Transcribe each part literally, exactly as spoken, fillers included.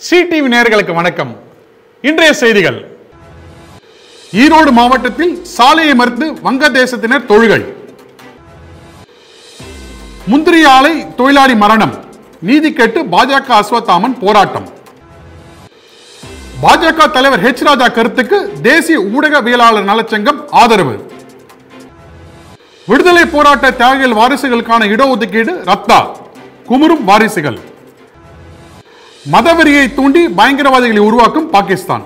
C TV நேயர்களுக்கு வணக்கம். இன்றைய செய்திகள். ஈரோடு மாவட்டத்தில் சாலையை மறித்து வங்கதேசத்தினர் தொழுகை. முந்திரி ஆலை தொழிலாளி மரணம். நீதி கேட்டு பாஜக அஸ்வத்தாமன் போராட்டம். பாஜக தலைவர் ஹெச் ராஜா கருத்துக்கு தேசிய ஊடகவியலாளர் நலச்சங்கம் ஆதரவு. விடுதலை போராட்ட தியாகிகள் வாரிசுகளுக்கான இடஒதுக்கீடு ரத்தா. குமுறும் வாரிசுகள். மதவெறியை தூண்டி பயங்கரவாதிகளை உருவாக்கும் பாகிஸ்தான்.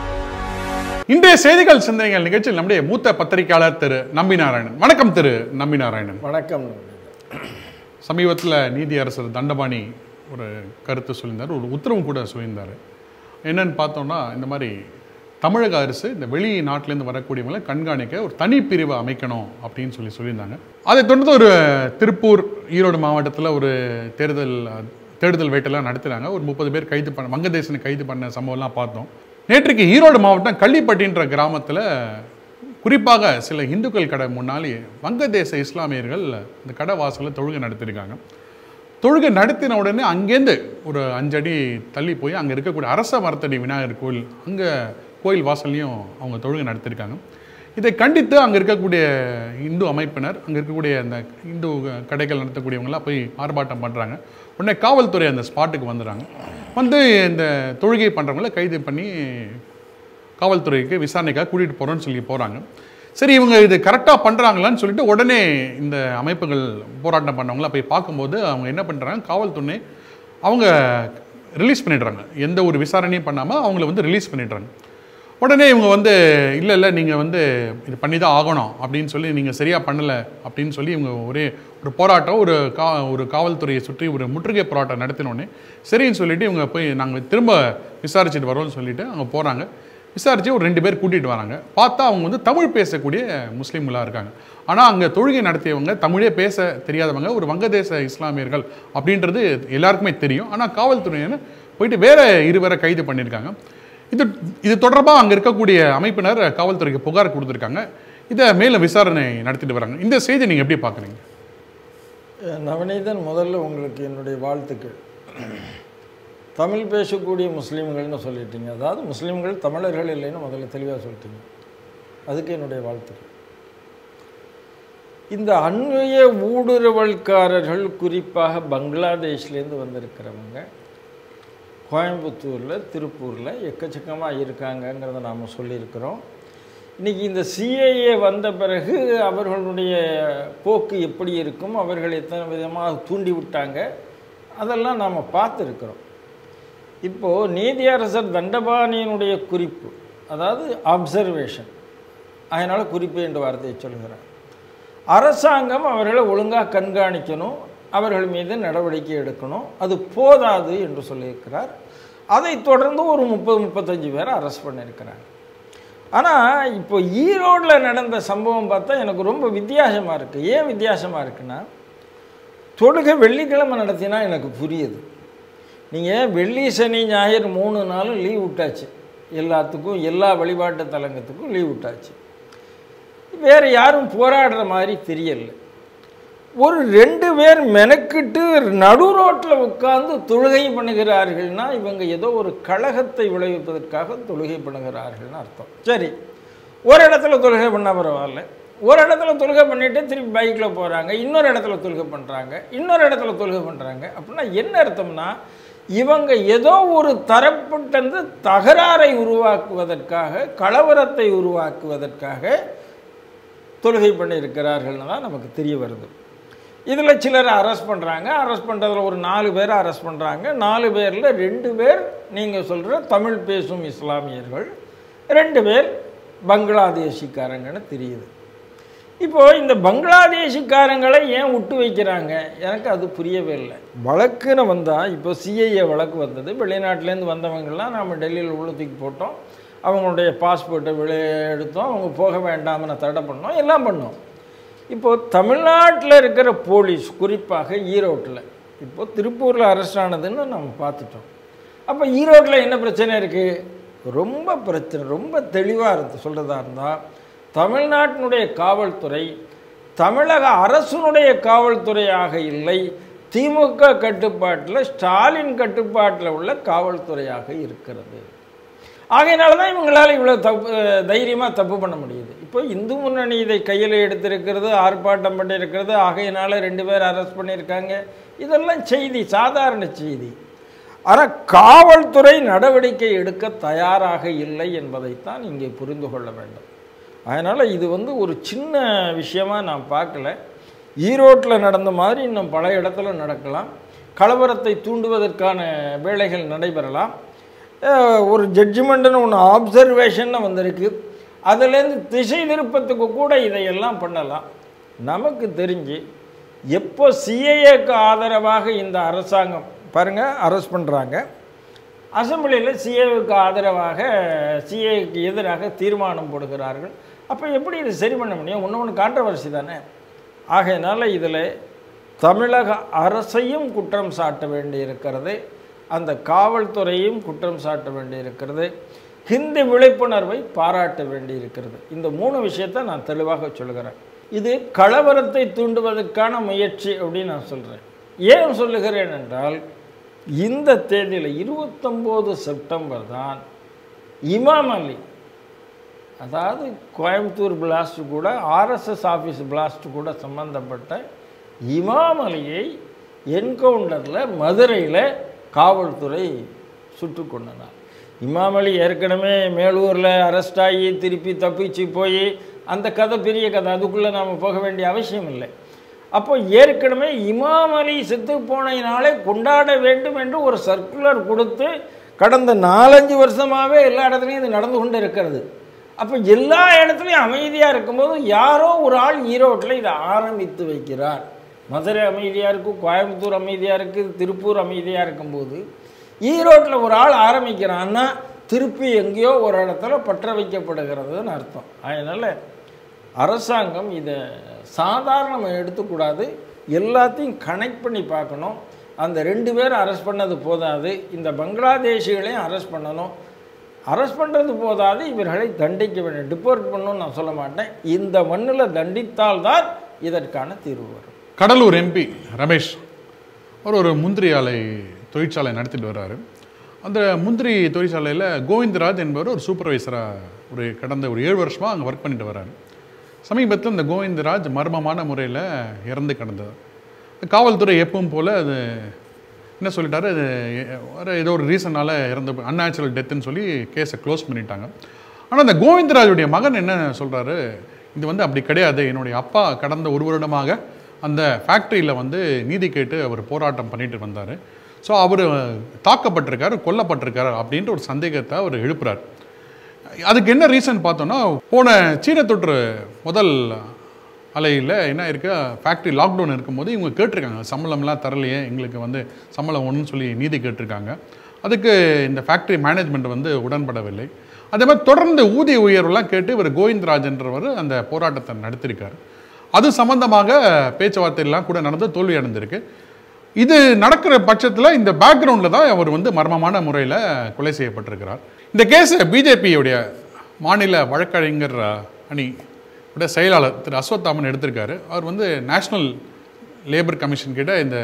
இன்றைய செய்திகள் சிந்தனைகள் நிகழ்ச்சியில் நம்முடைய மூத்த பத்திரிகையாளர் திரு நம்பி நாராயணன். வணக்கம் திரு நம்பி நாராயணன். வணக்கம். சமீபத்தில் நீதியரசர் தண்டபாணி ஒரு கருத்து சொல்லியிருந்தார், ஒரு உத்தரவும் கூட சொல்லியிருந்தார். என்னன்னு பார்த்தோம்னா, இந்த மாதிரி தமிழக அரசு இந்த வெளி நாட்டிலேருந்து வரக்கூடியவங்களை கண்காணிக்க ஒரு தனி பிரிவை அமைக்கணும் அப்படின்னு சொல்லி சொல்லியிருந்தாங்க. அதை தொடர்ந்து ஒரு திருப்பூர் ஈரோடு மாவட்டத்தில் ஒரு தேர்தல் தேடுதல் வேட்டெல்லாம் நடத்துகிறாங்க. ஒரு முப்பது பேர் கைது பண்ண வங்கதேசனை கைது பண்ண சம்பவம்லாம் பார்த்தோம். நேற்றுக்கு ஈரோடு மாவட்டம் கள்ளிப்பட்டின்ற கிராமத்தில் குறிப்பாக சில இந்துக்கள் கடை முன்னாலே வங்கதேச இஸ்லாமியர்கள் இந்த கடை வாசலில் தொழுகை நடத்தியிருக்காங்க. தொழுகை நடத்தின உடனே அங்கேருந்து ஒரு அஞ்சடி தள்ளி போய் அங்கே இருக்கக்கூடிய அரச மரத்தடி விநாயகர் கோயில், அங்கே கோயில் வாசல்லையும் அவங்க தொழுகை நடத்தியிருக்காங்க. இதை கண்டித்து அங்கே இருக்கக்கூடிய இந்து அமைப்பினர், அங்கே இருக்கக்கூடிய அந்த இந்து கடைகள் நடத்தக்கூடியவங்களாம் போய் ஆர்ப்பாட்டம் பண்ணுறாங்க. உடனே காவல்துறை அந்த ஸ்பாட்டுக்கு வந்துடுறாங்க. வந்து இந்த தொழுகை பண்ணுறவங்கள கைது பண்ணி காவல்துறைக்கு விசாரணைக்காக கூட்டிகிட்டு போகிறோன்னு சொல்லி போகிறாங்க. சரி, இவங்க இது கரெக்டாக பண்ணுறாங்களான்னு சொல்லிட்டு உடனே இந்த அமைப்புகள் போராட்டம் பண்ணவங்களாம் போய் பார்க்கும்போது அவங்க என்ன பண்ணுறாங்க, காவல்துறை அவங்க ரிலீஸ் பண்ணிடுறாங்க. எந்த ஒரு விசாரணையும் பண்ணாமல் அவங்கள வந்து ரிலீஸ் பண்ணிடுறாங்க. உடனே இவங்க வந்து இல்லை இல்லை நீங்கள் வந்து இது பண்ணி தான் ஆகணும் அப்படின்னு சொல்லி, நீங்கள் சரியாக பண்ணலை அப்படின்னு சொல்லி இவங்க ஒரே ஒரு போராட்டம், ஒரு கா ஒரு காவல்துறையை சுற்றி ஒரு முற்றுகை போராட்டம் நடத்தினோடனே சரின்னு சொல்லிவிட்டு இவங்க போய் நாங்கள் திரும்ப விசாரிச்சுட்டு வரோம்னு சொல்லிவிட்டு அங்கே போகிறாங்க. விசாரித்து ஒரு ரெண்டு பேர் கூட்டிகிட்டு வராங்க. பார்த்தா அவங்க வந்து தமிழ் பேசக்கூடிய முஸ்லீம்களாக இருக்காங்க. ஆனால் அங்கே தொழுகை நடத்தியவங்க தமிழே பேச தெரியாதவங்க, ஒரு வங்கதேச இஸ்லாமியர்கள் அப்படின்றது எல்லாருக்குமே தெரியும். ஆனால் காவல்துறையினர் போயிட்டு வேற இருவரை கைது பண்ணியிருக்காங்க. இது இது தொடர்பாக அங்கே இருக்கக்கூடிய அமைப்பினர் காவல்துறைக்கு புகார் கொடுத்துருக்காங்க. இதை மேலும் விசாரணை நடத்திட்டு வராங்க. இந்த செய்தி நீங்கள் எப்படி பார்க்குறீங்க? நவநீதன், முதல்ல உங்களுக்கு என்னுடைய வாழ்த்துக்கள். தமிழ் பேசக்கூடிய முஸ்லீம்கள்னு சொல்லிட்டீங்க. அதாவது முஸ்லீம்கள் தமிழர்கள் இல்லைன்னு முதல்ல தெளிவாக சொல்லிட்டீங்க. அதுக்கு என்னுடைய வாழ்த்துக்கள். இந்த அந்நிய ஊடுருவல்காரர்கள், குறிப்பாக பங்களாதேஷ்லேருந்து வந்திருக்கிறவங்க கோயம்புத்தூரில், திருப்பூரில் எக்கச்சக்கமாக இருக்காங்கங்கிறத நாம் சொல்லியிருக்கிறோம். இன்றைக்கி இந்த சிஏஏ வந்த பிறகு அவர்களுடைய போக்கு எப்படி இருக்கும், அவர்கள் எத்தனை விதமாக தூண்டி விட்டாங்க, அதெல்லாம் நாம் பார்த்துருக்கிறோம். இப்போது நீதியரசர் தண்டபாணியினுடைய குறிப்பு, அதாவது அப்சர்வேஷன், அதனால் குறிப்பு என்ற வார்த்தையை சொல்கிறார். அரசாங்கம் அவர்களை ஒழுங்காக கண்காணிக்கணும், அவர்கள் மீது நடவடிக்கை எடுக்கணும், அது போதாது என்று சொல்லியிருக்கிறார். அதைத் தொடர்ந்து ஒரு முப்பது முப்பத்தஞ்சு பேரை அரெஸ்ட் பண்ணியிருக்கிறாங்க. ஆனால் இப்போ ஈரோடில் நடந்த சம்பவம் பார்த்தா எனக்கு ரொம்ப வித்தியாசமாக இருக்குது. ஏன் வித்தியாசமாக இருக்குன்னா, தொழுகை வெள்ளிக்கிழமை நடத்தினா எனக்கு புரியுது. நீங்கள் வெள்ளி சனி ஞாயிறு மூணு நாளும் லீவ் விட்டாச்சு, எல்லாத்துக்கும் எல்லா வழிபாட்டு தலங்கத்துக்கும் லீவ் விட்டாச்சு. வேறு யாரும் போராடுற மாதிரி தெரியலை. ஒரு ரெண்டு பேர் மெனக்கிட்டு நடு ரோட்டில் உட்கார்ந்து தொழுகை பண்ணுகிறார்கள்னா இவங்க ஏதோ ஒரு கழகத்தை விளைவிப்பதற்காக தொழுகை பண்ணுகிறார்கள்னு அர்த்தம். சரி, ஒரு இடத்துல தொழுகை பண்ணால் பரவாயில்ல, ஒரு இடத்துல தொழுகை பண்ணிவிட்டு திருப்பி பைக்கில் போகிறாங்க, இன்னொரு இடத்துல தொழுகை பண்ணுறாங்க, இன்னொரு இடத்துல தொழுகை பண்ணுறாங்க. அப்படின்னா என்ன அர்த்தம்னா, இவங்க ஏதோ ஒரு தரப்பட்டந்து தகராறை உருவாக்குவதற்காக, கலவரத்தை உருவாக்குவதற்காக தொழுகை பண்ணியிருக்கிறார்கள்னு தான் நமக்கு தெரிய வருது. இதில் சிலரை அரெஸ்ட் பண்ணுறாங்க. அரெஸ்ட் பண்ணுறதுல ஒரு நாலு பேரை அரெஸ்ட் பண்ணுறாங்க. நாலு பேரில் ரெண்டு பேர் நீங்கள் சொல்கிற தமிழ் பேசும் இஸ்லாமியர்கள், ரெண்டு பேர் பங்களாதேஷிக்காரங்கன்னு தெரியுது. இப்போது இந்த பங்களாதேஷிக்காரங்களை ஏன் விட்டு வைக்கிறாங்க, எனக்கு அது புரியவே இல்லை. வழக்குன்னு வந்தால், இப்போ சிஐஏ வழக்கு வந்தது, வெளிநாட்டிலேருந்து வந்தவங்கெல்லாம் நம்ம டெல்லியில் உள்ள தூக்கி போட்டோம், அவங்களுடைய பாஸ்போர்ட்டை வெளியே எடுத்தோம், அவங்க போக வேண்டாம்னு தடை பண்ணோம், எல்லாம் பண்ணோம். இப்போது தமிழ்நாட்டில் இருக்கிற போலீஸ், குறிப்பாக ஈரோட்டில், இப்போது திருப்பூரில் அரெஸ்ட் ஆனதுன்னு நம்ம பார்த்துட்டோம். அப்போ ஈரோட்டில் என்ன பிரச்சனை இருக்குது? ரொம்ப பிரச்சனை. ரொம்ப தெளிவாக இருந்து சொல்கிறதா இருந்தால், தமிழ்நாட்டினுடைய காவல்துறை தமிழக அரசுனுடைய காவல்துறையாக இல்லை, திமுக கட்டுப்பாட்டில், ஸ்டாலின் கட்டுப்பாட்டில் உள்ள காவல்துறையாக இருக்கிறது. ஆகையினால தான் இவங்களால் இவ்வளோ தப்பு தைரியமாக தப்பு பண்ண முடியுது. இப்போ இந்து முன்னணி இதை கையில் எடுத்திருக்கிறது, ஆர்ப்பாட்டம் பண்ணியிருக்கிறது, ஆகையினால ரெண்டு பேர் அரெஸ்ட் பண்ணியிருக்காங்க. இதெல்லாம் செய்தி, சாதாரண செய்தி. ஆனால் காவல்துறை நடவடிக்கை எடுக்க தயாராக இல்லை என்பதைத்தான் இங்கே புரிந்து கொள்ள வேண்டும். அதனால் இது வந்து ஒரு சின்ன விஷயமாக நான் பார்க்கல. ஈரோட்டில் நடந்த மாதிரி இன்னும் பல இடத்துல நடக்கலாம். கலவரத்தை தூண்டுவதற்கான வேலைகள் நடைபெறலாம். ஒரு ஜட்ஜ்மெண்ட்டுன்னு ஒன்று ஆப்சர்வேஷன்னு வந்திருக்கு. அதுலேருந்து திசை திருப்பத்துக்கு கூட இதையெல்லாம் பண்ணலாம். நமக்கு தெரிஞ்சு எப்போ சிஏஏக்கு ஆதரவாக இந்த அரசாங்கம் பாருங்கள் அரெஸ்ட் பண்ணுறாங்க, அசம்பிளியில் சிஏவுக்கு ஆதரவாக சிஏக்கு எதிராக தீர்மானம் போடுகிறார்கள். அப்போ எப்படி இதை சரி பண்ண முடியும்? ஒன்று ஒன்று கான்ட்ரவர்சி தானே. ஆகையினால இதில் தமிழக அரசையும் குற்றம் சாட்ட வேண்டியிருக்கிறது, அந்த காவல்துறையும் குற்றம் சாட்ட வேண்டியிருக்கிறது, ஹிந்தி விழிப்புணர்வை பாராட்ட வேண்டியிருக்கிறது. இந்த மூணு விஷயத்தை நான் தெளிவாக சொல்கிறேன். இது கலவரத்தை தூண்டுவதற்கான முயற்சி அப்படின்னு நான் சொல்கிறேன். ஏன் சொல்லுகிறேன் என்றால், இந்த தேதியில் இருபத்தொம்போது செப்டம்பர் தான் இமாம் அலி, அதாவது கோயம்புத்தூர் பிளாஸ்ட் கூட ஆர்எஸ்எஸ் ஆஃபீஸ் பிளாஸ்ட் கூட சம்பந்தப்பட்ட இமாம் அலியை என்கவுண்டரில் மதுரையில் காவல்துறை சுட்டு கொண்டனர். இமாம் அலி ஏற்கனவே மேலூரில் அரெஸ்ட் ஆகி திருப்பி தப்பிச்சு போய் அந்த கதை பெரிய கதை, அதுக்குள்ளே நாம் போக வேண்டிய அவசியம் இல்லை. அப்போ ஏற்கனவே இமாம் அலி செத்து போனதினாலே கொண்டாட வேண்டும் என்று ஒரு சர்க்குலர் கொடுத்து கடந்த நாலஞ்சு வருஷமாகவே எல்லா இடத்துலையும் இது நடந்து கொண்டு இருக்கிறது. அப்போ எல்லா இடத்துலையும் அமைதியாக இருக்கும்போது யாரோ ஒரு ஆள் ஈரோட்டில் இதை ஆரம்பித்து வைக்கிறார். மதுரை அமைதியாக இருக்குது, கோயம்புத்தூர் அமைதியாக இருக்குது, திருப்பூர் அமைதியாக இருக்கும்போது ஈரோட்டில் ஒரு ஆள் ஆரம்பிக்கிறான்னா திருப்பி எங்கேயோ ஒரு இடத்துல பற்ற வைக்கப்படுகிறதுன்னு அர்த்தம். அதனால் அரசாங்கம் இதை சாதாரணமாக எடுத்துக்கூடாது, எல்லாத்தையும் கனெக்ட் பண்ணி பார்க்கணும். அந்த ரெண்டு பேரும் அரெஸ்ட் பண்ணது போதாது, இந்த பங்களாதேஷிகளையும் அரெஸ்ட் பண்ணணும். அரெஸ்ட் பண்ணுறது போதாது, இவர்களை தண்டிக்க வேண்டும். டிபோர்ட் பண்ணணும்னு நான் சொல்ல மாட்டேன், இந்த மண்ணில் தண்டித்தால்தான் இதற்கான தீர்வு வரும். கடலூர் எம்பி ரமேஷ் அவர் ஒரு முந்திரி ஆலை தொழிற்சாலை நடத்திட்டு வர்றாரு. அந்த முந்திரி தொழிற்சாலையில் கோவிந்தராஜ் என்பவர் ஒரு சூப்பர்வைசராக ஒரு கடந்த ஒரு ஏழு வருஷமாக அங்கே ஒர்க் பண்ணிட்டு வர்றாரு. சமீபத்தில் இந்த கோவிந்தராஜ் மர்மமான முறையில் இறந்து கிடந்தது. காவல்துறை எப்பவும் போல் அது என்ன சொல்லிட்டாரு, அது ஏதோ ஒரு ரீசனால் இறந்து அன்நேச்சுரல் டெத்துன்னு சொல்லி கேஸை க்ளோஸ் பண்ணிட்டாங்க. ஆனால் அந்த கோவிந்தராஜுடைய மகன் என்ன சொல்கிறாரு, இது வந்து அப்படி கிடையாது, என்னுடைய அப்பா கடந்த ஒரு வருடமாக அந்த ஃபேக்ட்ரியில் வந்து நீதி கேட்டு அவர் போராட்டம் பண்ணிட்டு வந்தார், ஸோ அவர் தாக்கப்பட்டிருக்காரு, கொல்லப்பட்டிருக்காரு அப்படின்ற ஒரு சந்தேகத்தை அவர் எழுப்புறார். அதுக்கு என்ன ரீசன் பார்த்தோன்னா, போன சீன தொற்று முதல் அலையில் என்ன இருக்கு, ஃபேக்ட்ரி லாக்டவுன் இருக்கும்போது இவங்க கேட்டிருக்காங்க, சம்பளம்லாம் தரலையே, எங்களுக்கு வந்து சம்பளம் ஒன்றுன்னு சொல்லி நீதி கேட்டிருக்காங்க. அதுக்கு இந்த ஃபேக்ட்ரி மேனேஜ்மெண்ட் வந்து உடன்படவில்லை. அதே மாதிரி தொடர்ந்து ஊதிய உயர்வுலாம் கேட்டு இவர் கோவிந்தராஜன்றவர் அந்த போராட்டத்தை நடத்தியிருக்காரு. அது சம்பந்தமாக பேச்சுவார்த்தையெல்லாம் கூட நடந்து தோல்வி அடைந்திருக்கு. இது நடக்கிற பட்சத்தில் இந்த பேக்ரவுண்டில் தான் அவர் வந்து மர்மமான முறையில் கொலை செய்யப்பட்டிருக்கிறார். இந்த கேஸை பிஜேபியுடைய மாநில வழக்கறிஞர் அணி உடைய செயலாளர் திரு அஸ்வத்தாமன் எடுத்திருக்காரு. அவர் வந்து நேஷ்னல் லேபர் கமிஷன் கிட்ட இந்த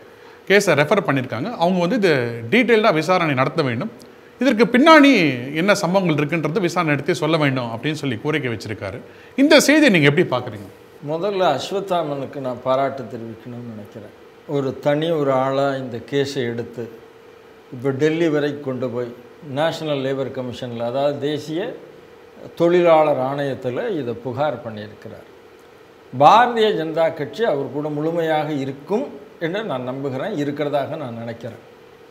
கேஸை ரெஃபர் பண்ணியிருக்காங்க. அவங்க வந்து இது டீட்டெயில்டாக விசாரணை நடத்த வேண்டும், இதற்கு பின்னாடி என்ன சம்பவங்கள் இருக்குன்றது விசாரணை நடத்தி சொல்ல வேண்டும் அப்படின்னு சொல்லி கோரிக்கை வச்சிருக்காரு. இந்த செய்தியை நீங்கள் எப்படி பார்க்குறீங்க? முதல்ல அஸ்வத்தாமனுக்கு நான் பாராட்டு தெரிவிக்கணும்னு நினைக்கிறேன். ஒரு தனி ஒரு ஆளாக இந்த கேஸை எடுத்து இப்போ டெல்லி வரைக்கும் கொண்டு போய் நேஷ்னல் லேபர் கமிஷனில், அதாவது தேசிய தொழிலாளர் ஆணையத்தில் இதை புகார் பண்ணியிருக்கிறார். பாரதிய ஜனதா கட்சி அவர் கூட முழுமையாக இருக்கும் என்று நான் நம்புகிறேன், இருக்கிறதாக நான் நினைக்கிறேன்.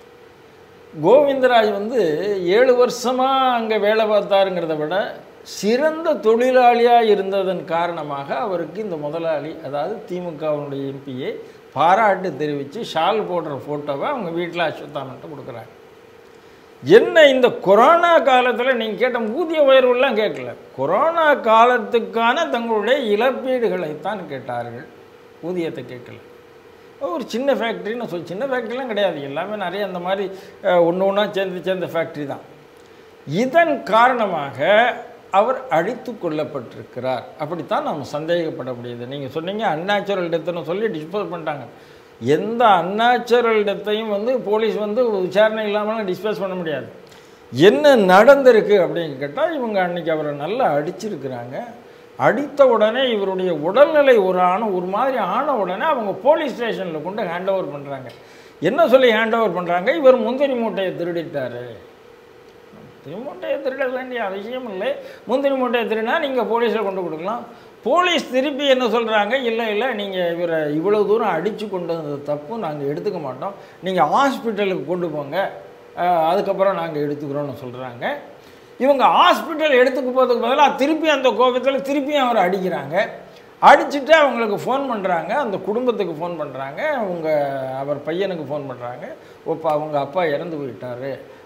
கோவிந்தராஜ் வந்து ஏழு வருஷமாக அங்கே வேலை பார்த்தாருங்கிறத விட சிறந்த தொழிலாளியாக இருந்ததன் காரணமாக அவருக்கு இந்த முதலாளி, அதாவது திமுகவினுடைய எம்பியை பாராட்டு தெரிவித்து ஷால் போடுற ஃபோட்டோவை அவங்க வீட்டில் அஸ்வத்தாமன்ட்ட கொடுக்குறாங்க. என்ன இந்த கொரோனா காலத்தில் நீங்கள் கேட்ட ஊதிய உயர்வுலாம் கேட்கல, கொரோனா காலத்துக்கான தங்களுடைய இழப்பீடுகளைத்தான் கேட்டார்கள், ஊதியத்தை கேட்கல. ஒரு சின்ன ஃபேக்ட்ரின்னு சொல்லி, சின்ன ஃபேக்ட்ரிலாம் கிடையாது, எல்லாமே நிறைய அந்த மாதிரி ஒன்று ஒன்றா சேர்ந்து சேர்ந்த ஃபேக்ட்ரி தான். இதன் காரணமாக அவர் அழித்து கொல்லப்பட்டிருக்கிறார். அப்படித்தான் நாம் சந்தேகப்பட முடியுது. நீங்கள் சொன்னீங்க அன்நேச்சுரல் டெத்துன்னு சொல்லி டிஸ்போஸ் பண்ணிட்டாங்க. எந்த அன்நேச்சுரல் டெத்தையும் வந்து போலீஸ் வந்து விசாரணை இல்லாமல் டிஸ்போஸ் பண்ண முடியாது. என்ன நடந்திருக்கு அப்படின்னு கேட்டால், இவங்க அன்றைக்கி அவரை நல்லா அடிச்சிருக்கிறாங்க. அடித்த உடனே இவருடைய உடல்நிலை ஒரு ஆன ஒரு மாதிரி ஆன உடனே அவங்க போலீஸ் ஸ்டேஷனில் கொண்டு ஹேண்ட் ஓவர் பண்ணுறாங்க. என்ன சொல்லி ஹேண்ட் ஓவர் பண்ணுறாங்க? இவர் முந்திரி மூட்டையை திருடிட்டார். முந்திரி மூட்டையை திருட வேண்டிய அவசியம் இல்லை. முந்திரி மூட்டையை திருடினா நீங்கள் போலீஸில் கொண்டு கொடுக்கலாம். போலீஸ் திருப்பி என்ன சொல்கிறாங்க? இல்லை இல்லை, நீங்கள் இவரை இவ்வளோ தூரம் அடித்து கொண்டு வந்தது தப்பு, நாங்கள் எடுத்துக்க மாட்டோம், நீங்கள் ஹாஸ்பிட்டலுக்கு கொண்டு போங்க, அதுக்கப்புறம் நாங்கள் எடுத்துக்கிறோன்னு சொல்கிறாங்க. இவங்க ஹாஸ்பிட்டல் எடுத்துக்க போகிறதுக்கு பதிலாக திருப்பி அந்த கோபத்தில் திருப்பியும் அவரை அடிக்கிறாங்க. அடிச்சுட்டு அவங்களுக்கு ஃபோன் பண்ணுறாங்க, அந்த குடும்பத்துக்கு ஃபோன் பண்ணுறாங்க, அவங்க அவர் பையனுக்கு ஃபோன் பண்ணுறாங்க. இப்போ அவங்க அப்பா இறந்து போயிட்டார்,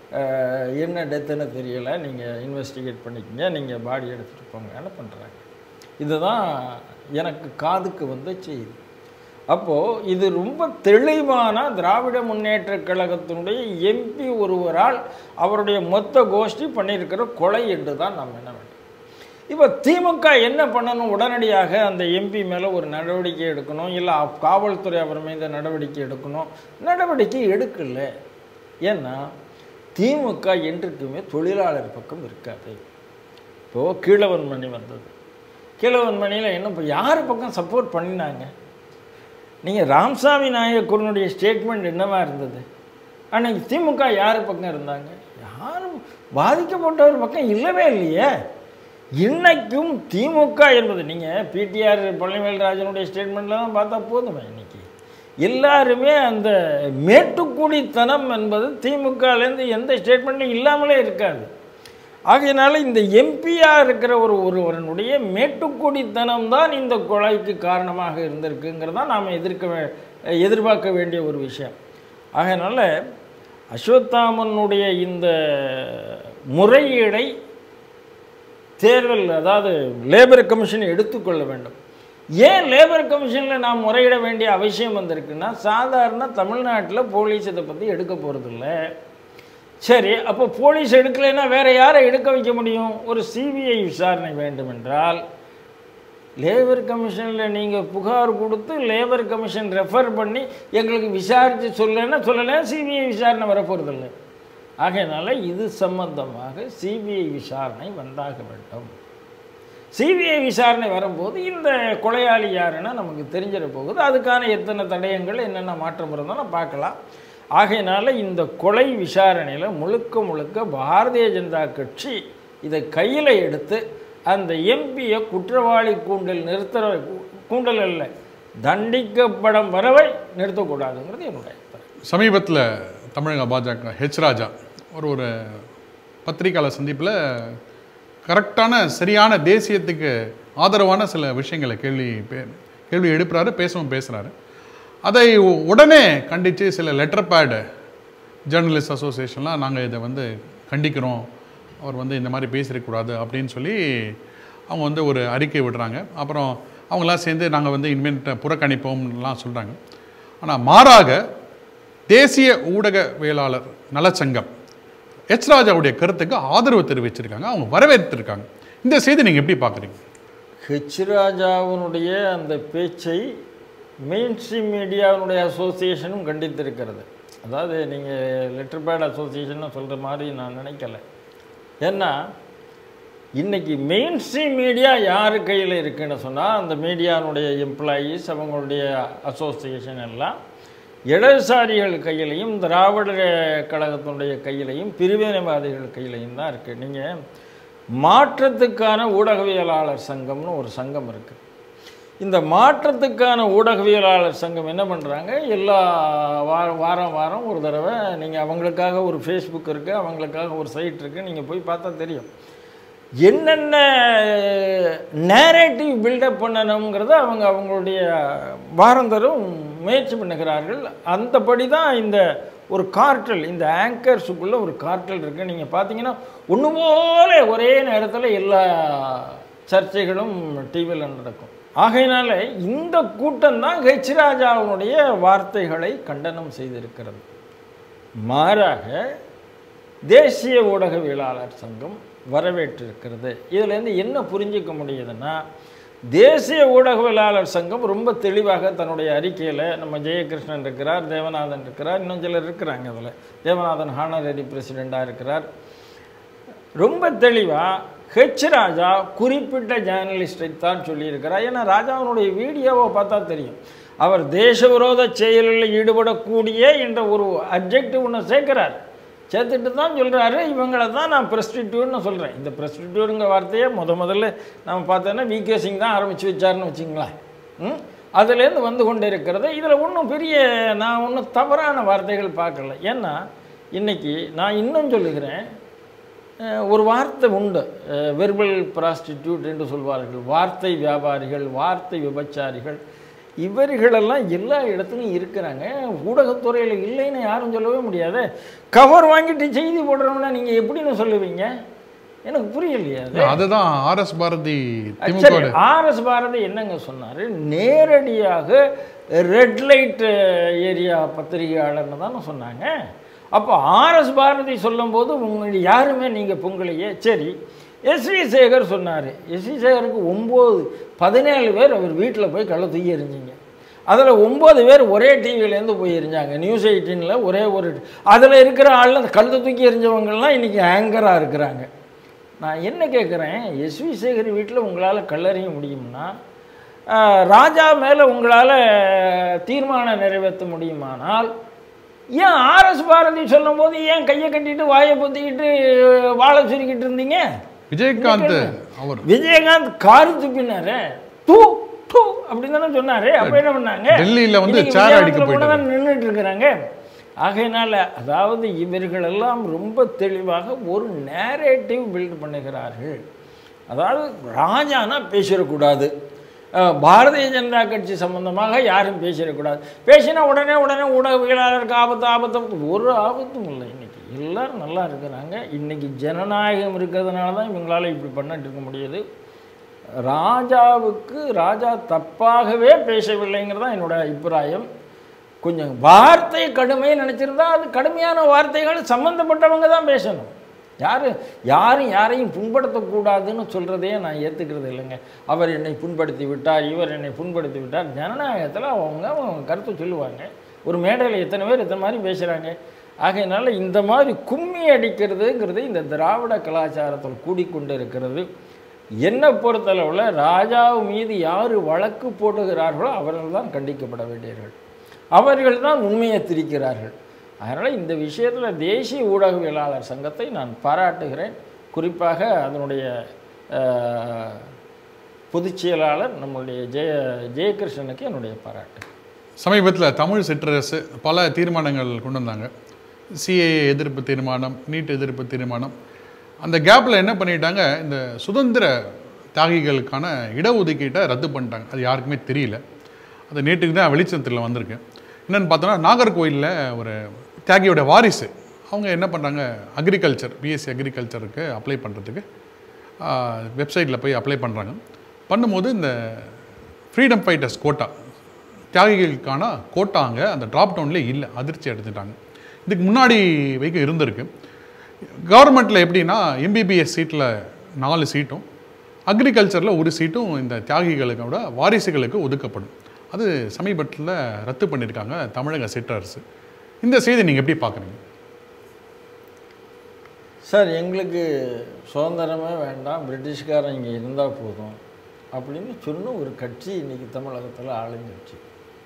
என்ன டெத்துன்னு தெரியலை, நீங்கள் இன்வெஸ்டிகேட் பண்ணிக்கங்க, நீங்கள் பாடி எடுத்துகிட்டு போங்கன்னு பண்ணுறாங்க. இதுதான் எனக்கு காதுக்கு வந்த செய்தி. அப்போது இது ரொம்ப தெளிவான திராவிட முன்னேற்ற கழகத்தினுடைய எம்பி ஒருவரால் அவருடைய மொத்த கோஷ்டி பண்ணியிருக்கிற கொலை என்று தான் நாம் என்ன வேண்டும். இப்போ திமுக என்ன பண்ணணும்? உடனடியாக அந்த எம்பி மேலே ஒரு நடவடிக்கை எடுக்கணும், இல்லை காவல்துறை அவர் மீது நடவடிக்கை எடுக்கணும். நடவடிக்கை எடுக்கல. ஏன்னா திமுக என்றைக்குமே தொழிலாளர் பக்கம் இருக்காது. இப்போது கீழவன்மணி வந்தது. கீழவன்மணியில் என்ன இப்போ யார் பக்கம் சப்போர்ட் பண்ணினாங்க? நீங்கள் ராமசாமி நாயக்கருடைய ஸ்டேட்மெண்ட் என்னவா இருந்தது? அன்றைக்கி திமுக யார் பக்கம் இருந்தாங்க? யாரும் பாதிக்கப்பட்டவர் பக்கம் இல்லவே இல்லையே. இன்னைக்கும் திமுக என்பது நீங்கள் பிடிஆர் பழனிவேல்ராஜனுடைய ஸ்டேட்மெண்ட்டில் தான் பார்த்தா போதுமே. இன்றைக்கி எல்லாருமே அந்த மேட்டுக்குடித்தனம் என்பது திமுகலேருந்து எந்த ஸ்டேட்மெண்ட்டும் இல்லாமலே இருக்காது. ஆகையினால இந்த எம்பியாக இருக்கிற ஒரு ஒருவனுடைய மேட்டுக்குடித்தனம் தான் இந்த கொலைக்கு காரணமாக இருந்திருக்குங்கிறதா நாம் எதிர்க்க எதிர்பார்க்க வேண்டிய ஒரு விஷயம். ஆகையினால அஸ்வத்தாமனுடைய இந்த முறையீடை தேர்தல், அதாவது லேபர் கமிஷன் எடுத்துக்கொள்ள வேண்டும். ஏன் லேபர் கமிஷனில் நாம் முறையிட வேண்டிய அவசியம் வந்திருக்குன்னா, சாதாரண தமிழ்நாட்டில் போலீஸ் இதை பற்றி எடுக்க போகிறதில்ல. சரி, அப்போ போலீஸ் எடுக்கலைன்னா வேறு யாரை எடுக்க வைக்க முடியும்? ஒரு சிபிஐ விசாரணை வேண்டும் என்றால் லேபர் கமிஷனில் நீங்கள் புகார் கொடுத்து லேபர் கமிஷன் ரெஃபர் பண்ணி எங்களுக்கு விசாரித்து சொல்லலைன்னா சொல்லலைன்னா சிபிஐ விசாரணை வரப்போகிறதில்லை. ஆகையினால இது சம்பந்தமாக சிபிஐ விசாரணை வந்தாக வேண்டும். சிபிஐ விசாரணை வரும்போது இந்த கொலையாளி யாருன்னா நமக்கு தெரிஞ்சிட போகுது. அதுக்கான எத்தனை தடயங்கள் என்னென்ன மாற்றம் இருந்தாலும் பார்க்கலாம். ஆகையினால இந்த கொலை விசாரணையில் முழுக்க முழுக்க பாரதிய ஜனதா கட்சி இதை கையில் எடுத்து அந்த எம்பியை குற்றவாளி கூண்டில் நிறுத்துற கூண்டல் அல்ல, தண்டிக்கப்படும் வரவை நிறுத்தக்கூடாதுங்கிறது என்னுடைய. சமீபத்தில் தமிழக பாஜக ஹெச் ராஜா ஒரு ஒரு பத்திரிகையாளர் சந்திப்பில் கரெக்டான சரியான தேசியத்துக்கு ஆதரவான சில விஷயங்களை கேள்வி கேள்வி எழுப்புறாரு, பேசவும் பேசுகிறாரு. அதை உடனே கண்டித்து சில லெட்டர் பேடு ஜேர்னலிஸ்ட் அசோசியேஷன்லாம் நாங்கள் இதை வந்து கண்டிக்கிறோம், அவர் வந்து இந்த மாதிரி பேசிடக்கூடாது அப்படின்னு சொல்லி அவங்க வந்து ஒரு அறிக்கை விடுறாங்க. அப்புறம் அவங்களாம் சேர்ந்து நாங்கள் வந்து இனிமேல் புறக்கணிப்போம்லாம் சொல்கிறாங்க. ஆனால் மாறாக தேசிய ஊடகவியலாளர் நலச்சங்கம் ஹெச் ராஜாவுடைய கருத்துக்கு ஆதரவு தெரிவிச்சிருக்காங்க, அவங்க வரவேற்றிருக்காங்க. இந்த செய்தி நீங்கள் எப்படி பார்க்குறீங்க? ஹெச் ராஜாவினுடைய அந்த பேச்சை மெயின் ஸ்ட்ரீம் மீடியாவினுடைய அசோசியேஷனும் கண்டித்திருக்கிறது. அதாவது நீங்கள் லெட்டர் பேட் அசோசியேஷன் சொல்கிற மாதிரி நான் நினைக்கலை. ஏன்னா இன்றைக்கி மெயின் ஸ்ட்ரீம் மீடியா யார் கையில் இருக்குன்னு சொன்னால் அந்த மீடியானுடைய எம்ப்ளாயீஸ், அவங்களுடைய அசோசியேஷன் எல்லாம் இடதுசாரிகள் கையிலையும் திராவிட கழகத்தினுடைய கையிலையும் பிரிவினைவாதிகள் கையிலையும் தான் இருக்குது. நீங்கள் மாற்றத்துக்கான ஊடகவியலாளர் சங்கம்னு ஒரு சங்கம் இருக்குது. இந்த மாற்றத்துக்கான ஊடகவியலாளர் சங்கம் என்ன பண்ணுறாங்க, எல்லா வாரம் வாரம் வாரம் ஒரு தடவை நீங்கள் அவங்களுக்காக ஒரு ஃபேஸ்புக் இருக்குது, அவங்களுக்காக ஒரு சைட் இருக்குது, நீங்கள் போய் பார்த்தா தெரியும் என்னென்ன நேரேட்டிவ் பில்டப் பண்ணணுங்கிறத அவங்க அவங்களுடைய வாரந்தரும் முயற்சி பண்ணுகிறார்கள். அந்தபடி தான் இந்த ஒரு கார்ட்டல், இந்த ஆங்கர்ஸுக்குள்ளே ஒரு கார்ட்டல் இருக்குது. நீங்கள் பார்த்தீங்கன்னா ஒன்று போல ஒரே நேரத்தில் எல்லா சர்ச்சைகளும் டிவியில் நடக்கும். ஆகையினால இந்த கூட்டம் தான் ஹெச் ராஜாவினுடைய வார்த்தைகளை கண்டனம் செய்திருக்கிறது. மாறாக தேசிய ஊடகவியலாளர் சங்கம் வரவேற்றிருக்கிறது. இதிலேருந்து என்ன புரிஞ்சிக்க முடியுதுன்னா, தேசிய ஊடகவியலாளர் சங்கம் ரொம்ப தெளிவாக தன்னுடைய அறிக்கையில், நம்ம ஜெயகிருஷ்ணன் இருக்கிறார், தேவநாதன் இருக்கிறார், இன்னும் சிலர் இருக்கிறாங்க அதில், தேவநாதன் ஹானரரி பிரசிடெண்ட்டாக இருக்கிறார், ரொம்ப தெளிவாக ஹெச் ராஜா குறிப்பிட்ட ஜேர்னலிஸ்டை தான் சொல்லியிருக்கிறார். ஏன்னா ராஜாவினுடைய வீடியோவை பார்த்தா தெரியும், அவர் தேச விரோத செயலில் ஈடுபடக்கூடிய என்ற ஒரு அப்ஜெக்டிவ் ஒன்று சேர்க்கிறார். சேர்த்துட்டு தான் சொல்கிறாரு, இவங்களை தான் நான் ப்ரெஸ்டிடியூட்னு சொல்கிறேன். இந்த ப்ரெஸ்டிடியூட்டுங்கிற வார்த்தையை முத முதல்ல நம்ம பார்த்தோன்னா வி கே சிங் தான் ஆரம்பித்து வச்சாருன்னு வச்சுங்களேன். ம் அதுலேருந்து வந்து கொண்டு இருக்கிறது. இதில் ஒன்றும் பெரிய நான் ஒன்றும் தவறான வார்த்தைகள் பார்க்கல. ஏன்னா இன்றைக்கி நான் இன்னும் சொல்லுகிறேன், ஒரு வார்த்தை உண்டு, வெர்பல் ப்ராஸ்டிடியூட் என்று சொல்வார்கள், வார்த்தை வியாபாரிகள், வார்த்தை விபச்சாரிகள். இவர்களெல்லாம் எல்லா இடத்துலையும் இருக்கிறாங்க. ஊடகத்துறையில் இல்லைன்னு யாரும் சொல்லவே முடியாது. கவர் வாங்கிட்டு செய்தி போடுறோம்னா நீங்கள் எப்படின்னு சொல்லுவீங்க? எனக்கு புரியலையா? அதுதான் ஆர்எஸ் பாரதி. ஆர்எஸ் பாரதி என்னங்க சொன்னார்? நேரடியாக ரெட் லைட் ஏரியா பத்திரிகையாளர்னு தானே சொன்னாங்க. அப்போ ஆர்எஸ் பாரதி சொல்லும்போது உங்களுடைய யாருமே நீங்கள் பொங்கலையே. சரி, எஸ் வி சேகர் சொன்னார். எஸ் வி சேகருக்கு ஒம்பது பதினேழு பேர் அவர் வீட்டில் போய் கள்ள தூக்கி எறிஞ்சிங்க. அதில் ஒம்பது பேர் ஒரே டிவியிலேருந்து போய் எரிஞ்சாங்க. நியூஸ் எயிட்டீனில் ஒரே ஒரு, அதில் இருக்கிற ஆள் அந்த கழுத்தை தூக்கி எறிஞ்சவங்கள்லாம் இன்றைக்கி ஆங்கராக இருக்கிறாங்க. நான் என்ன கேட்குறேன், எஸ் வி சேகர் வீட்டில் உங்களால் கல்லறிய முடியும்னா, ராஜா மேலே உங்களால் தீர்மானம் நிறைவேற்ற முடியுமானால், ஏன் ஆர்எஸ் பாரதி சொல்லும் போது ஏன் கையை கட்டிட்டு வாயை பொத்திக்கிட்டு வாழை சுருக்கிட்டு இருந்தீங்க? விஜயகாந்த் அவர் விஜயகாந்த் காரி துப்பினாரு, தூ தூ அப்படின்னு தானே சொன்னாரு. அப்ப என்ன பண்ணாங்க? டெல்லியில வந்து சேர் அடிக்க போயிட்டாங்க, நின்றுட்டு இருக்கிறாங்க. ஆகையினால அதாவது இவர்கள் எல்லாம் ரொம்ப தெளிவாக ஒரு நேரேட்டிவ் பில்ட் பண்ணுகிறார்கள். அதாவது ராஜானா பேசிடக்கூடாது, பாரதிய ஜனதா கட்சி சம்பந்தமாக யாரும் பேசிடக்கூடாது, பேசினா உடனே உடனே ஊடகவியலாளருக்கு ஆபத்து ஆபத்து. ஒரு ஆபத்தும் இல்லை. இன்னைக்கு எல்லாரும் நல்லா இருக்கிறாங்க. இன்றைக்கி ஜனநாயகம் இருக்கிறதுனால தான் இவங்களால் இப்படி பண்ணிட்டு இருக்க முடியுது. ராஜாவுக்கு ராஜா தப்பாகவே பேசவில்லைங்கிறது தான் என்னோட அபிப்பிராயம். கொஞ்சம் வார்த்தை கடுமையை நினச்சிருந்தா அது கடுமையான வார்த்தைகள் சம்மந்தப்பட்டவங்க தான் பேசணும். யார் யாரும் யாரையும் புண்படுத்தக்கூடாதுன்னு சொல்கிறதே நான் ஏற்றுக்கிறது இல்லைங்க. அவர் என்னை புண்படுத்தி விட்டார், இவர் என்னை புண்படுத்தி விட்டார். ஜனநாயகத்தில் அவங்க அவங்க கருத்தை சொல்லுவாங்க. ஒரு மேடையில் எத்தனை பேர் எத்தனை மாதிரி பேசுகிறாங்க. ஆகையினால இந்த மாதிரி கும்மி அடிக்கிறதுங்கிறது இந்த திராவிட கலாச்சாரத்தில் கூடிக்கொண்டு இருக்கிறது. என்னை பொறுத்தளவில் ராஜா மீது யார் வழக்கு போடுகிறார்களோ அவர்கள் தான் கண்டிக்கப்பட வேண்டியவர்கள், அவர்கள் தான் உண்மையை திரிக்கிறார்கள். அதனால் இந்த விஷயத்தில் தேசிய ஊடகவியலாளர் சங்கத்தை நான் பாராட்டுகிறேன். குறிப்பாக அதனுடைய பொதுச் செயலாளர் நம்முடைய ஜெய ஜெயகிருஷ்ணனுக்கு என்னுடைய பாராட்டு. சமீபத்தில் தமிழ் சிற்றரசு பல தீர்மானங்கள் கொண்டு வந்தாங்க. சிஏஏ எதிர்ப்பு தீர்மானம், நீட் எதிர்ப்பு தீர்மானம். அந்த கேப்பில் என்ன பண்ணிட்டாங்க, இந்த சுதந்திர தியாகிகளுக்கான இடஒதுக்கீட்டை ரத்து பண்ணிட்டாங்க. அது யாருக்குமே தெரியல. அது நேற்றுக்கு தான் வெளிச்சத்தில் வந்திருக்கு. என்னென்னு பார்த்தோன்னா, நாகர்கோயிலில் ஒரு தியாகியோட வாரிசு அவங்க என்ன பண்ணுறாங்க, அக்ரிகல்ச்சர் பிஎஸ்சி அக்ரிகல்ச்சருக்கு அப்ளை பண்ணுறதுக்கு வெப்சைட்டில் போய் அப்ளை பண்ணுறாங்க. பண்ணும்போது இந்த ஃப்ரீடம் ஃபைட்டர்ஸ் கோட்டா, தியாகிகளுக்கான கோட்டா அங்கே அந்த ட்ராப் டவுன்லேயே இல்லை. அதிர்ச்சி எடுத்துட்டாங்க. இதுக்கு முன்னாடி வரைக்கும் இருந்திருக்கு. கவர்மெண்ட்டில் எப்படின்னா எம்பிபிஎஸ் சீட்டில் நாலு சீட்டும் அக்ரிகல்ச்சரில் ஒரு சீட்டும் இந்த தியாகிகளுக்கோட வாரிசுகளுக்கு ஒதுக்கப்படும். அது சமீபத்தில் ரத்து பண்ணியிருக்காங்க தமிழக சிற்றரசு. இந்த செய்தி நீங்கள் எப்படி பார்க்குறீங்க சார்? எங்களுக்கு சுதந்திரமே வேண்டாம், பிரிட்டிஷ்காரன் இங்கே இருந்தால் போதும் அப்படின்னு சொன்ன ஒரு கட்சி இன்றைக்கி தமிழகத்தில் ஆளுங்கட்சி.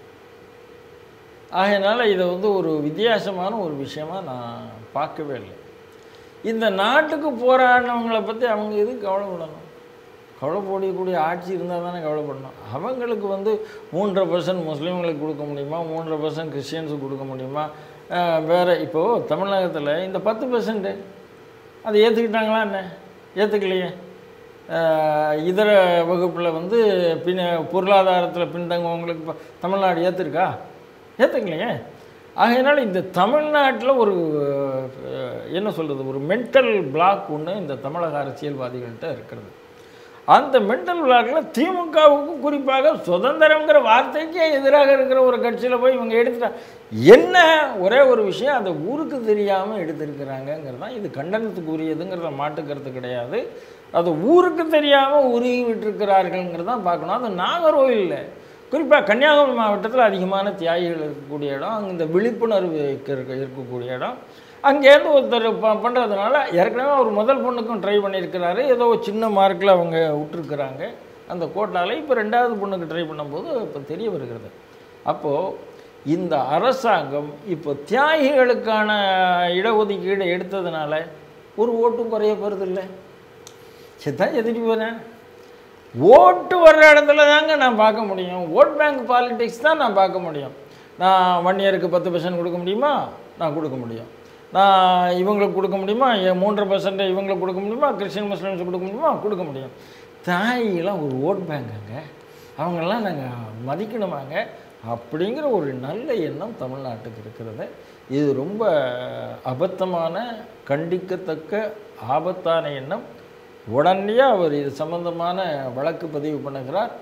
ஆகையினால இதை வந்து ஒரு வித்தியாசமான ஒரு விஷயமாக நான் பார்க்கவே இல்லை. இந்த நாட்டுக்கு போராடினவங்களை பற்றி அவங்க எதுக்கு கவலைப்படணும்? கவலைப்படக்கூடிய ஆட்சி இருந்தால் தானே கவலைப்படணும். அவங்களுக்கு வந்து மூன்றரை பர்சன்ட் முஸ்லீம்களுக்கு கொடுக்க முடியுமா, மூன்றரை பர்சன்ட் கிறிஸ்டியன்ஸுக்கு கொடுக்க முடியுமா? வேறு இப்போது தமிழகத்தில் இந்த பத்து பர்சன்ட்டு அதை ஏற்றுக்கிட்டாங்களா என்ன? ஏற்றுக்கலையே. இதர வகுப்பில் வந்து பின் பொருளாதாரத்தில் பின்தங்கவங்களுக்கு இப்போ தமிழ்நாடு ஏற்றுருக்கா? ஏற்றுக்கலையே. ஆகையினால இந்த தமிழ்நாட்டில் ஒரு என்ன சொல்கிறது, ஒரு மென்டல் பிளாக் ஒன்று இந்த தமிழக அரசியல்வாதிகள்கிட்ட இருக்கிறது. அந்த மென்டல் பிளாக்ல திமுகவுக்கு குறிப்பாக சுதந்திரங்கிற வார்த்தைக்கே எதிராக இருக்கிற ஒரு கட்சியில் போய் இவங்க எடுத்துட்டா என்ன ஒரே ஒரு விஷயம் அந்த ஊருக்கு தெரியாமல் எடுத்திருக்கிறாங்கங்கிறது தான் இது கண்டனத்துக்கு உரியதுங்கிறத மாட்டுக்கிறது கிடையாது. அது ஊருக்கு தெரியாமல் உருகி விட்டுருக்கிறார்கள்ங்கிறது தான் பார்க்கணும். அது நாகர்கோவிலில் குறிப்பாக கன்னியாகுமரி மாவட்டத்தில் அதிகமான தியாகிகள் இருக்கக்கூடிய இடம், அங்கே இந்த விழிப்புணர்வு இருக்க இருக்கக்கூடிய இடம். அங்கேருந்து ஒருத்தர் ப பண்ணுறதுனால ஏற்கனவே அவர் முதல் பொண்ணுக்கும் ட்ரை பண்ணியிருக்கிறாரு, ஏதோ சின்ன மார்க்கில் அவங்க விட்டுருக்குறாங்க அந்த கோட்டால். இப்போ ரெண்டாவது பொண்ணுக்கு ட்ரை பண்ணும்போது இப்போ தெரிய வருகிறது. அப்போது இந்த அரசாங்கம் இப்போ தியாகிகளுக்கான இடஒதுக்கீடு எடுத்ததுனால ஒரு ஓட்டும் குறைய போகிறது இல்லை. சரிதான் எதிர்த்து போகிறேன். ஓட்டு வர்ற இடத்துல தாங்க நான் பார்க்க முடியும். ஓட் பேங்க் பாலிடிக்ஸ் தான் நான் பார்க்க முடியும். நான் ஒன் இயருக்கு பத்து பர்சன்ட் கொடுக்க முடியுமா? நான் கொடுக்க முடியும். நான் இவங்களுக்கு கொடுக்க முடியுமா? மூன்றரை பர்சன்ட் இவங்களுக்கு கொடுக்க முடியுமா? கிறிஸ்டின் முஸ்லீம்ஸ் கொடுக்க முடியுமா? கொடுக்க முடியும். தாயெல்லாம் ஒரு ஓட் பேங்காங்க, அவங்களெல்லாம் நாங்கள் மதிக்கணுமாங்க அப்படிங்கிற ஒரு நல்ல எண்ணம் தமிழ்நாட்டுக்கு இருக்கிறது. இது ரொம்ப அபத்தமான, கண்டிக்கத்தக்க, ஆபத்தான எண்ணம். உடனே அவர் இது சம்பந்தமான வழக்கு பதிவு பண்ணுகிறார்.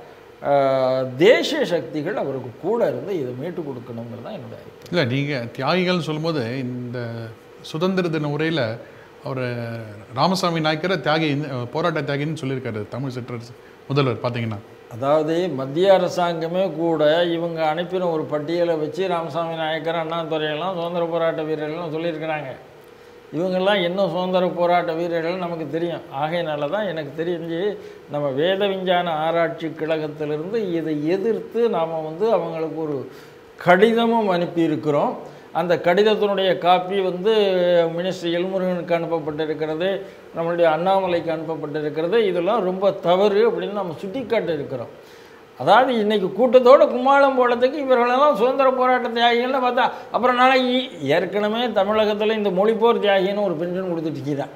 தேசிய சக்திகள் அவருக்கு கூட இருந்து இதை மீட்டு கொடுக்கணுங்கிறது தான் என்னுடைய அபிப்பிராயம். இல்லை, நீங்கள் தியாகிகள்னு சொல்லும்போது இந்த சுதந்திர தின உரையில் அவர் ராமசாமி நாயக்கரை தியாகி, போராட்ட தியாகின்னு சொல்லியிருக்காரு தமிழ் சிற்றரசு முதல்வர். பார்த்தீங்கன்னா அதாவது மத்திய அரசாங்கமே கூட இவங்க அனுப்பின ஒரு பட்டியலை வச்சு ராமசாமி நாயக்கர், அண்ணாதுரையெல்லாம் சுதந்திர போராட்ட வீரர்கள்னு சொல்லியிருக்கிறாங்க. இவங்கெல்லாம் என்ன சுதந்திர போராட்ட வீரர்கள் நமக்கு தெரியும். ஆகையினால தான் எனக்கு தெரிஞ்சு நம்ம வேத விஞ்ஞான ஆராய்ச்சி கழகத்திலிருந்து இதை எதிர்த்து நாம் வந்து அவங்களுக்கு ஒரு கடிதமும் அனுப்பியிருக்கிறோம். அந்த கடிதத்தினுடைய காப்பி வந்து மினிஸ்டர் எல்முருகனுக்கு அனுப்பப்பட்டிருக்கிறது, நம்மளுடைய அண்ணாமலைக்கு அனுப்பப்பட்டிருக்கிறது. இதெல்லாம் ரொம்ப தவறு அப்படின்னு நம்ம சுட்டிக்காட்ட இருக்கிறோம். அதாவது இன்றைக்கி கூட்டத்தோடு கும்மாளம் போடுறதுக்கு இவர்களெல்லாம் சுதந்திர போராட்ட தியாகிகள்னு பார்த்தா அப்புறம் நாளைக்கு ஏற்கனவே தமிழகத்தில் இந்த மொழிப்போர் தியாகின்னு ஒரு பென்ஷன் கொடுத்துட்டுதான்.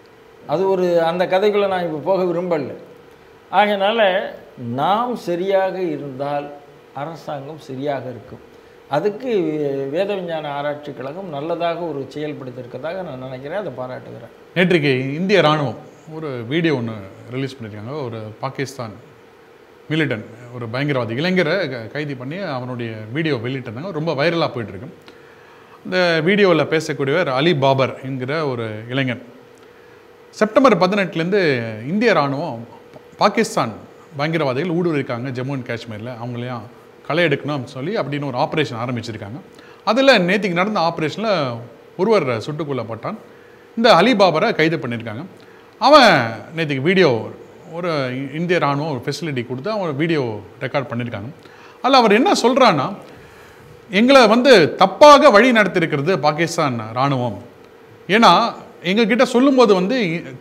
அது ஒரு அந்த கதைக்குள்ளே நான் இப்போ போக விரும்பலை. ஆகையினால நாம் சரியாக இருந்தால் அரசாங்கம் சரியாக இருக்கும். அதுக்கு வேத விஞ்ஞான ஆராய்ச்சி கழகம் நல்லதாக ஒரு செயல்படுத்தியிருக்கிறதாக நான் நினைக்கிறேன். அதை பாராட்டுகிறேன். நேற்றுக்கு இந்திய இராணுவம் ஒரு வீடியோ ஒன்று ரிலீஸ் பண்ணியிருக்காங்க. ஒரு பாகிஸ்தான் மிலிட்டன், ஒரு பயங்கரவாதி இளைஞரை கைது பண்ணி அவனுடைய வீடியோ வெளியிட்டிருந்தாங்க. ரொம்ப வைரலாக போயிட்டுருக்கு. இந்த வீடியோவில் பேசக்கூடியவர் அலி பாபர் என்கிற ஒரு இளைஞன். செப்டம்பர் பதினெட்டுலேருந்து இந்திய இராணுவம் பாகிஸ்தான் பயங்கரவாதிகள் ஊடுருவிருக்காங்க ஜம்மு அண்ட் காஷ்மீரில், அவங்களையும் களை எடுக்கணும் அப்படின்னு சொல்லி அப்படின்னு ஒரு ஆப்ரேஷன் ஆரம்பிச்சிருக்காங்க. அதில் நேற்றுக்கு நடந்த ஆப்ரேஷனில் ஒருவர் சுட்டுக் கொல்லப்பட்டான். இந்த அலி பாபரை கைது பண்ணியிருக்காங்க. அவன் நேற்றுக்கு வீடியோ ஒரு இந்திய இராணுவம் ஒரு ஃபெசிலிட்டி கொடுத்து அவன் வீடியோ ரெக்கார்ட் பண்ணியிருக்காங்க. அதில் அவர் என்ன சொல்கிறான்னா, எங்களை வந்து தப்பாக வழி நடத்தியிருக்கிறது பாகிஸ்தான் இராணுவம். ஏன்னா எங்ககிட்ட சொல்லும்போது வந்து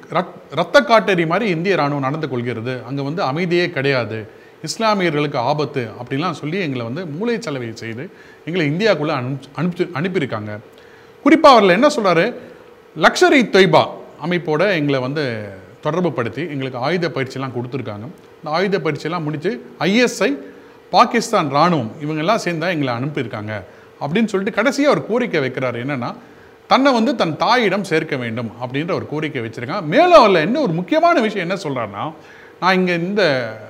ரத்த காட்டேரி மாதிரி இந்திய இராணுவம் நடந்து கொள்கிறது, அங்கே வந்து அமைதியே கிடையாது, இஸ்லாமியர்களுக்கு ஆபத்து அப்படின்லாம் சொல்லி எங்களை வந்து மூளைச்சலவை செய்து எங்களை இந்தியாவுக்குள்ளே அனுப்பி அனுப்பி அனுப்பியிருக்காங்க. குறிப்பாக அவரில் என்ன சொல்கிறாரு, லக்ஷர் இ தொய்பா அமைப்போட எங்களை வந்து தொடர்பு படுத்தி எங்களுக்கு ஆயுத பயிற்சியெல்லாம் கொடுத்துருக்காங்க. இந்த ஆயுத பயிற்சியெல்லாம் முடித்து ஐஎஸ்ஐ, பாகிஸ்தான் இராணுவம் இவங்கெல்லாம் சேர்ந்தா எங்களை அனுப்பியிருக்காங்க அப்படின்னு சொல்லிட்டு கடைசியாக ஒரு கோரிக்கை வைக்கிறார். என்னென்னா, தன்னை வந்து தன் தாயிடம் சேர்க்க வேண்டும் அப்படின்ற ஒரு கோரிக்கை வச்சுருக்காங்க. மேலும் அவரில் என்ன ஒரு முக்கியமான விஷயம் என்ன சொல்கிறாருன்னா, நான் இங்கே இந்த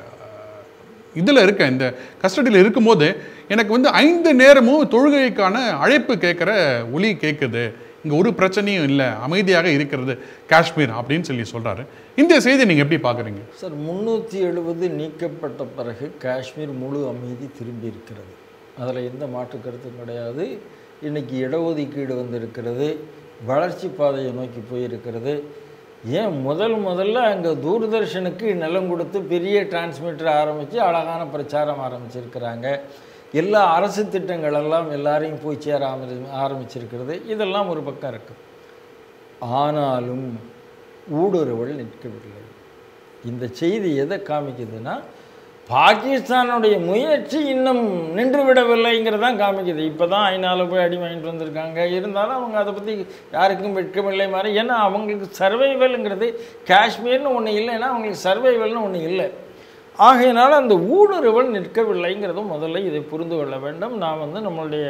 இதில் இருக்கேன், இந்த கஸ்டடியில் இருக்கும்போது எனக்கு வந்து ஐந்து நேரமும் தொழுகைக்கான அழைப்பு கேட்குற ஒலி கேட்குது, இங்கே ஒரு பிரச்சனையும் இல்லை, அமைதியாக இருக்கிறது காஷ்மீர் அப்படின்னு சொல்லி சொல்கிறாரு. இந்த செய்தியை நீங்கள் எப்படி பார்க்குறீங்க சார்? முந்நூற்றி எழுபது நீக்கப்பட்ட பிறகு காஷ்மீர் முழு அமைதி திரும்பி இருக்கிறது, அதில் எந்த மாற்று கருத்தும் கிடையாது. இன்றைக்கி இடஒதுக்கீடு வந்திருக்கிறது, வளர்ச்சி பாதையை நோக்கி போயிருக்கிறது. ஏன் முதல் முதல்ல அங்கே தூர்தர்ஷனுக்கு நிலம் கொடுத்து பெரிய டிரான்ஸ்மிட்டர் ஆரம்பித்து அழகான பிரச்சாரம் ஆரம்பிச்சிருக்கிறாங்க. எல்லா அரசு திட்டங்கள் எல்லாம் எல்லாரையும் போய் சேர ஆரம்பிச்சிருக்கிறது. இதெல்லாம் ஒரு பக்கம் இருக்குது. ஆனாலும் ஊடுருவல் நிற்கவில்லை. இந்த செய்தி எதை காமிக்குதுன்னா, பாகிஸ்தானுடைய முயற்சி இன்னும் நின்று விடவில்லைங்கிறதான் காமிக்குது. இப்போ தான் ஐநாவில் போய் அடி வாங்கிட்டு வந்திருக்காங்க. இருந்தாலும் அவங்க அதை பற்றி யாருக்கும் வெட்கமில்லை மாதிரி. ஏன்னா அவங்களுக்கு சர்வைவல்ங்கிறது காஷ்மீர்னு ஒன்று இல்லைன்னா அவங்களுக்கு சர்வைவல்னு ஒன்று இல்லை. ஆகையினால அந்த ஊடுருவல் நிற்கவில்லைங்கிறதும் முதல்ல இதை புரிந்து கொள்ள வேண்டும். நான் வந்து நம்மளுடைய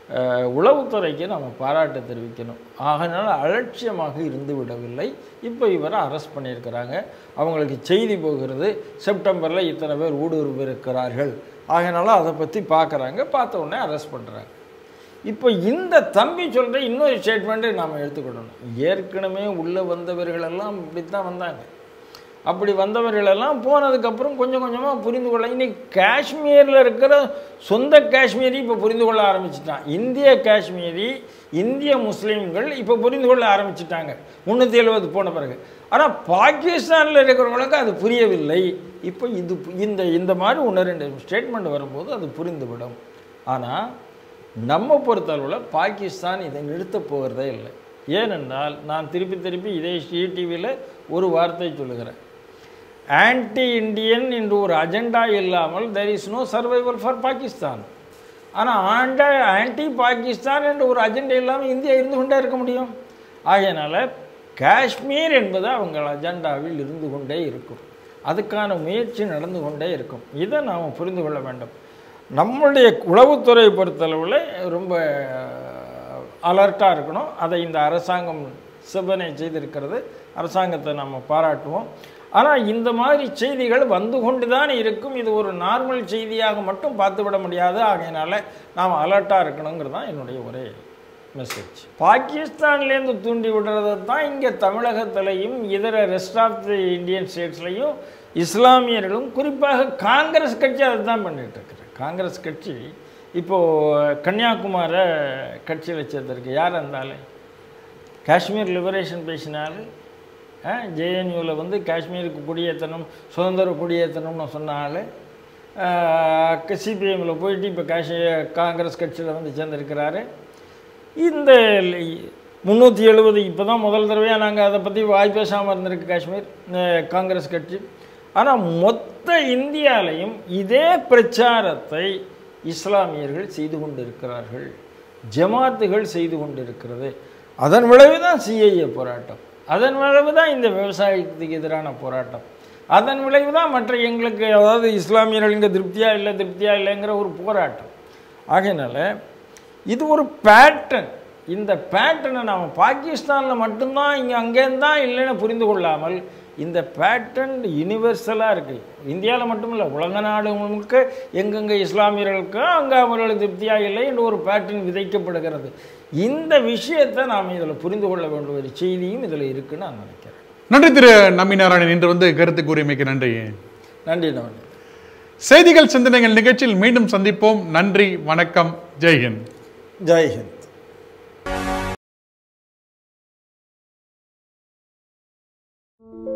உளவுத்துறைக்கு நம்ம பாராட்டு தெரிவிக்கணும். ஆகையினால அலட்சியமாக இருந்து விடவில்லை. இப்போ இவரை அரெஸ்ட் பண்ணியிருக்கிறாங்க. அவங்களுக்கு செய்தி போகிறது, செப்டம்பரில் இத்தனை பேர் ஊடுருவிருக்கிறார்கள். ஆகையினால அதை பற்றி பார்க்குறாங்க. பார்த்த உடனே அரெஸ்ட் பண்ணுறாங்க. இப்போ இந்த தம்பி சொல்கிற இன்னொரு ஸ்டேட்மெண்ட்டை நாம் எடுத்துக்கிடணும். ஏற்கனவே உள்ளே வந்தவர்களெல்லாம் இப்படித்தான் வந்தாங்க. அப்படி வந்தவர்களெல்லாம் போனதுக்கப்புறம் கொஞ்சம் கொஞ்சமாக புரிந்து கொள்ள, இன்னைக்கு காஷ்மீரில் இருக்கிற சொந்த காஷ்மீரி இப்போ புரிந்து கொள்ள ஆரம்பிச்சிட்டான். இந்திய காஷ்மீரி, இந்திய முஸ்லீம்கள் இப்போ புரிந்து கொள்ள ஆரம்பிச்சிட்டாங்க முந்நூற்றி எழுபது போன பிறகு. ஆனால் பாகிஸ்தானில் இருக்கிறவங்களுக்கு அது புரியவில்லை. இப்போ இது இந்த இந்த மாதிரி ஒன்று ரெண்டு ஸ்டேட்மெண்ட் வரும்போது அது புரிந்துவிடும். ஆனால் நம்ம பொறுத்தளவில் பாகிஸ்தான் இதை நிறுத்தப் போகிறதே இல்லை. ஏனென்றால் நான் திருப்பி திருப்பி இதே டிவியில் ஒரு வார்த்தை சொல்லுகிறேன், ஆன்டி இண்டியன் என்று ஒரு அஜெண்டா இல்லாமல் there is no survival for Pakistan. ஆனால் ஆண்ட ஆன்டி பாகிஸ்தான் என்ற ஒரு அஜெண்டா இல்லாமல் இந்தியா இருந்து கொண்டே இருக்க முடியும். ஆகையினால காஷ்மீர் என்பது அவங்க அஜெண்டாவில் இருந்து கொண்டே இருக்கும். அதுக்கான முயற்சி நடந்து கொண்டே இருக்கும். இதை நாம் புரிந்து கொள்ள வேண்டும். நம்மளுடைய உளவுத்துறை பொறுத்தளவில் ரொம்ப அலர்ட்டாக இருக்கணும். அதை இந்த அரசாங்கம் செவ்வனை செய்திருக்கிறது. அரசாங்கத்தை நம்ம பாராட்டுவோம். ஆனால் இந்த மாதிரி செய்திகள் வந்து கொண்டு தான் இருக்கும். இது ஒரு நார்மல் செய்தியாக மட்டும் பார்த்துவிட முடியாது. ஆகையினால நாம் அலர்ட்டாக இருக்கணுங்கிறது தான் என்னுடைய ஒரே மெசேஜ். பாகிஸ்தான்லேருந்து தூண்டி விடுறது தான் இங்கே தமிழகத்திலையும் இதர ரெஸ்ட் ஆஃப் தி இந்தியன் ஸ்டேட்ஸ்லையும் இஸ்லாமியர்களும் குறிப்பாக காங்கிரஸ் கட்சி அதை தான் பண்ணிகிட்டு இருக்கிறார். காங்கிரஸ் கட்சி இப்போது கன்னியாகுமரை கட்சியில் சேர்த்துருக்கு. யார் இருந்தாலும் காஷ்மீர் லிபரேஷன் பேசினாலும், ஜேஎன்யூவில் வந்து காஷ்மீருக்கு குடியேற்றணும், சுதந்திர குடியேற்றணும்னு சொன்னாலும், சிபிஎம்மில் போயிட்டு இப்போ காஷ்மீர் காங்கிரஸ் கட்சியில் வந்து சேர்ந்துருக்கிறாரு. இந்த முந்நூற்றி எழுபது இப்போ தான் முதல் தடவையாக நாங்கள் அதை பற்றி வாய் பேசாமல் இருந்திருக்கு காஷ்மீர் காங்கிரஸ் கட்சி. ஆனால் மொத்த இந்தியாவிலையும் இதே பிரச்சாரத்தை இஸ்லாமியர்கள் செய்து கொண்டிருக்கிறார்கள், ஜமாத்துகள் செய்து கொண்டிருக்கிறது. அதன் விளைவு தான் சிஐஏ போராட்டம், அதன் விளைவு தான் இந்த விவசாயத்துக்கு எதிரான போராட்டம், அதன் விளைவு தான் மற்ற எங்களுக்கு அதாவது இஸ்லாமியர்கள் இங்கே திருப்தியாக இல்லை திருப்தியாக இல்லைங்கிற ஒரு போராட்டம். ஆகையினால இது ஒரு பேட்டர்ன். இந்த பேட்டர்னை நாம் பாகிஸ்தானில் மட்டும்தான் இங்கே அங்கேருந்து தான் இல்லைன்னு புரிந்து கொள்ளாமல் இந்த பேட்டர்ன் யூனிவர்சலாக இருக்குது. இந்தியாவில் மட்டும் இல்லை, உலக நாடு முழுக்க எங்கெங்கே இஸ்லாமியர்களுக்கு அங்கே அவர்களுக்கு திருப்தியாக இல்லை என்று ஒரு பேட்டர்ன் விதைக்கப்படுகிறது. இந்த விஷயத்தை நாம் இதில் புரிந்து கொள்ள வேண்டிய ஒரு செய்தியும் இதில் இருக்குன்னு நான் நினைக்கிறேன். நன்றி திரு நம்பினாராயணன், இன்று வந்து கருத்து கூறியமைக்கு நன்றி. நன்றி நன்றி. செய்திகள் சிந்தனைகள் நிகழ்ச்சியில் மீண்டும் சந்திப்போம். நன்றி, வணக்கம், ஜெய்ஹிந்த். ஜெய்ஹிந்த்.